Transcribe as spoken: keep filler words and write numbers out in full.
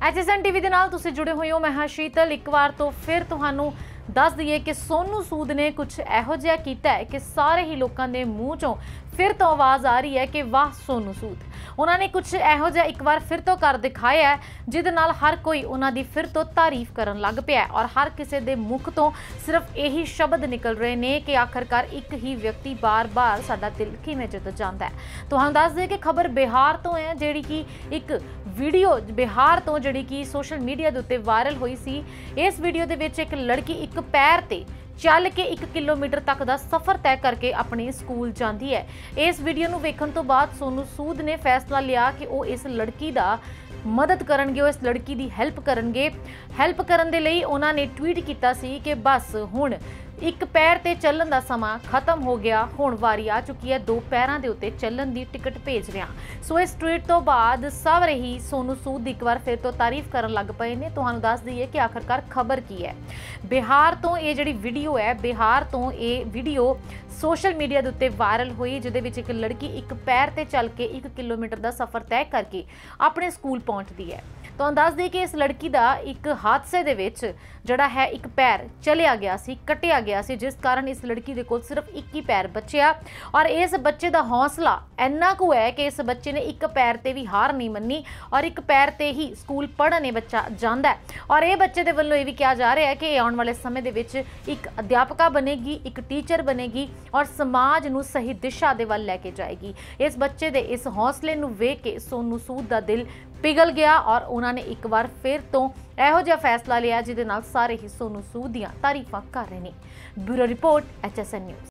H S N TV के नाल तुसीं जुड़े हुए हो। मैं हाँ शीतल। एक बार तो फिर तुहानूं दस दईए कि सोनू सूद ने कुछ इहो जिहा कीता है कि सारे ही लोगों के मूँह चों फिर तो आवाज़ आ रही है कि वाह सोनू सूद। उन्होंने कुछ इहो जिहा एक बार फिर तो कर दिखाया है जिहदे नाल हर कोई उन्हां दी फिर तो तारीफ करन लग पिया और हर किसी दे मुख तो सिर्फ यही शब्द निकल रहे ने कि आखिरकार एक ही व्यक्ति बार बार साडा दिल किवें जित जांदा है। तुहानूं दस दे कि खबर बिहार तो है जिहड़ी कि एक वीडियो बिहार तो जिहड़ी कि सोशल मीडिया दे उत्ते वायरल हुई सी। इस वीडियो दे विच एक लड़की एक पैर ते चल के एक किलोमीटर तक का सफ़र तय करके अपने स्कूल जाती है। इस वीडियो को वेखण तो बाद सोनू सूद ने फैसला लिया कि वो इस लड़की का मदद करनगे, इस लड़की की हैल्प करनगे। हैल्प करन दे लई उन्होंने ट्वीट किया सी कि बस हुण एक पैर ते चलन का समा खत्म हो गया, हुण वारी आ चुकी है दो पैरों के उत्ते चलन की टिकट भेज रहा। सो इस ट्वीट तो बाद सब ही सोनू सूद एक बार फिर तो तारीफ करन लग पे ने। तुहानूं दस दईए कि आखिरकार खबर की है। बिहार तो ये जिहड़ी वीडियो है, बिहार तो ये वीडियो सोशल मीडिया के उत्ते वायरल हुई जिहदे विच एक लड़की एक पैर ते चल के एक किलोमीटर का सफ़र तय करके अपने स्कूल पहुंचती है। तो दस दी कि इस लड़की का एक हादसे दे विच जड़ा है एक पैर चलिया गया सी, कटिया गया सी, जिस कारण इस लड़की दे कोल सिर्फ एक ही पैर बचिया और इस बच्चे का हौसला इन्ना कु है कि इस बच्चे ने एक पैर ते भी हार नहीं मन्नी और एक पैर ते ही स्कूल पढ़ने बच्चा जांदा है। और ये बच्चे दे वल्लों ये भी कहा जा रहा है कि आने वाले समय दे विच एक अध्यापका बनेगी, एक टीचर बनेगी और समाज नूं सही दिशा दे वल लैके जाएगी। इस बच्चे दे इस हौसले नूं वेख के सोनू सूद दा दिल पिघल गया और उन्होंने एक बार फिर तो इहो जिहा फैसला लिया जिहदे नाल सारे ही सोनू सूद दीआं तारीफां कर रहे हैं। Bureau report H S N news.